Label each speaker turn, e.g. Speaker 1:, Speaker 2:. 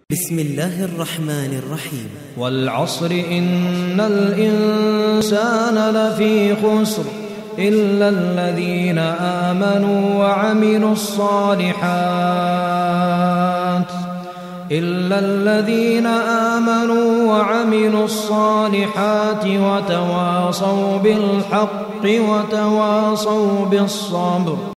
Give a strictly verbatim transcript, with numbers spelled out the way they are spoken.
Speaker 1: بسم الله الرحمن الرحيم.
Speaker 2: والعصر إن الإنسان لفي خسر إلا الذين آمنوا وعملوا الصالحات إلا الذين آمنوا وعملوا الصالحات وتواصوا بالحق وتواصوا بالصبر.